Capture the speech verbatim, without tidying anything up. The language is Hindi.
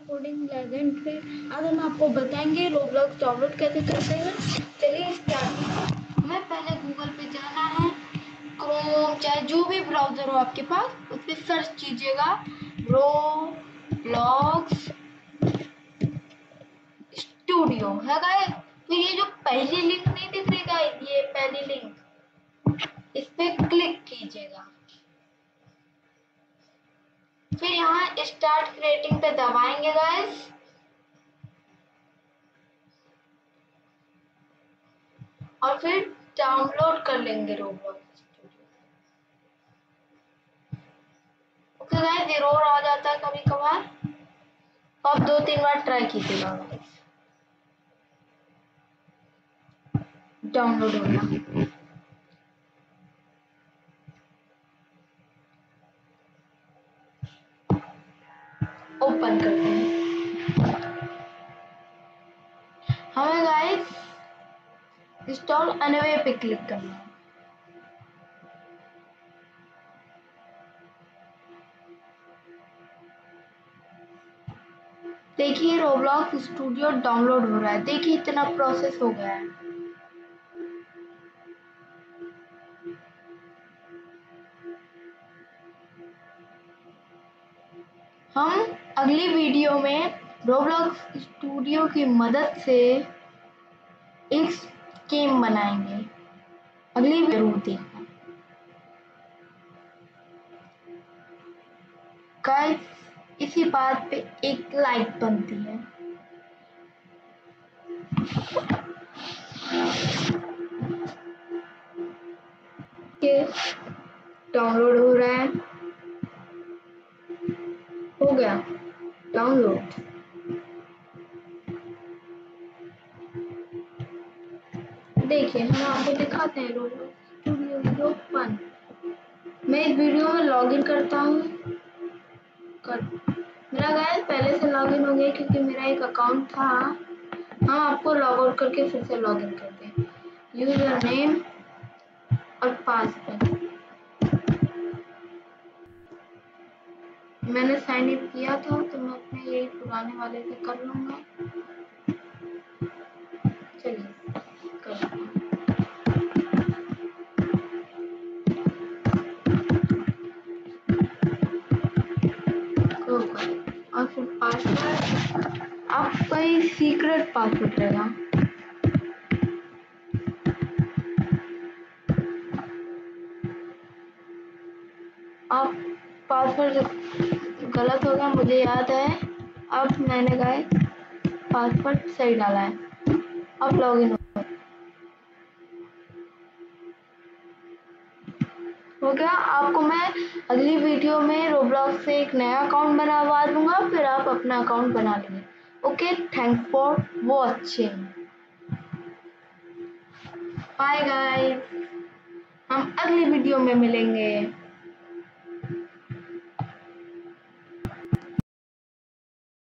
कोडिंग लेजेंड पे आज हम आपको बताएंगे रोब्लॉक्स डाउनलोड कैसे करते हैं। चलिए स्टार्ट। हमें पहले गूगल पे जाना है, क्रोम चाहे जो भी ब्राउजर हो आपके पास उस पर सर्च कीजिएगा रोब्लॉक्स स्टूडियो है गाइस। तो ये जो पहली लिंक नहीं दिख रही गाइस, ये पहली लिंक, इस पे क्लिक कीजिएगा। फिर यहाँ स्टार्ट क्रिएटिंग पे दबाएंगे गाइस। और फिर डाउनलोड कर लेंगे Roblox studio. Okay guys, error आ जाता है कभी कभार, तो आप दो तीन बार ट्राई कीजिएगा। डाउनलोड हो गया। ओपन करते हैं। हमें गाइस इंस्टॉल एनीवे पे क्लिक करना है। देखिए रोब्लॉक्स स्टूडियो डाउनलोड हो रहा है। देखिए इतना प्रोसेस हो गया है। हम अगली वीडियो में रोब्लॉक्स स्टूडियो की मदद से एक गेम बनाएंगे। अगली जरूर देखना गाइस। इसी बात पे एक लाइक बनती है। डाउनलोड हो रहा है। हो गया डाउनलोड। देखिए हम आपको दिखाते हैं रोब्लॉक्स स्टूडियो ओपन। मैं इस वीडियो में लॉगिन करता हूँ। कर मेरा गाइस पहले से लॉगिन हो गया क्योंकि मेरा एक अकाउंट था। हम आपको लॉग आउट करके फिर से लॉगिन करते हैं। यूजर नेम और पासवर्ड मैंने साइन इन किया था, तो मैं अपने यही पुराने वाले से कर लूंगा। चलिए कर और फिर पासवर्ड आपका ही सीक्रेट पासवर्ड रहेगा। आप पासवर्ड गलत हो गया, मुझे याद है। अब मैंने गाइस पासवर्ड सही डाला है। अब लॉगिन हो गया। आपको मैं अगली वीडियो में रोब्लॉक्स से एक नया अकाउंट बनवा दूंगा, फिर आप अपना अकाउंट बना लेंगे। Okay, thanks for watching. Bye guys, हम अगली वीडियो में मिलेंगे।